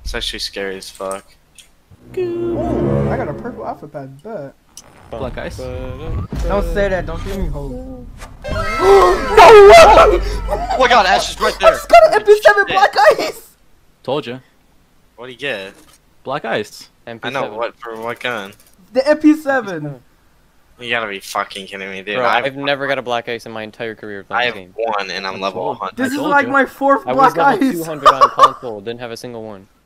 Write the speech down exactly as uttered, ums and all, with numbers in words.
It's actually scary as fuck. Oh, I got a purple alpha pad, bet. Black ice. Don't say that, don't give me hope. No! Oh my god, Ash is right there! I just got an M P seven black ice! Told you. What'd he get? Black ice. I know, what, for what gun? The M P seven! You gotta be fucking kidding me, dude. Bro, I've, I've never got a black ice in my entire career I playing have this game. one and I'm level one hundred. This is told like you. my fourth I was black level ice! two hundred on console, didn't have a single one.